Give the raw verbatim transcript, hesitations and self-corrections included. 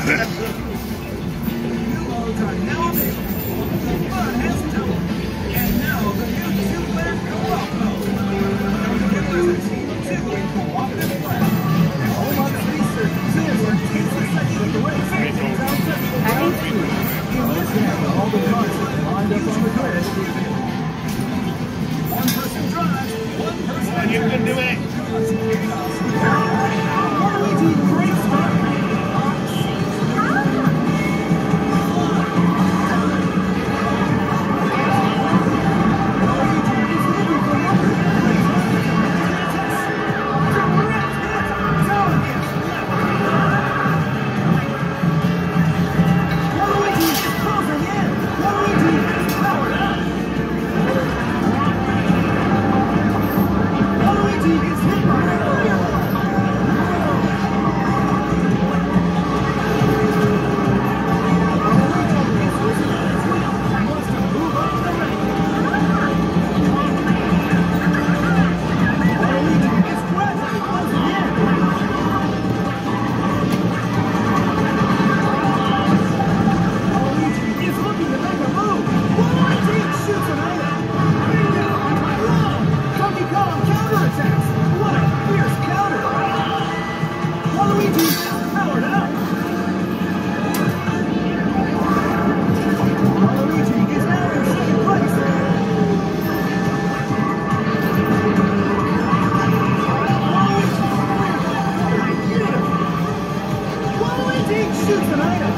modes are now available. The fun has doubled. And now the new two-player co-op mode. There's a team of two in cooperative play. All must research teams or takes a section of the race. In this game, all the cars are lined up on the grid. One person drives, one person... You can do it! Luigi, great start! Shoots an item.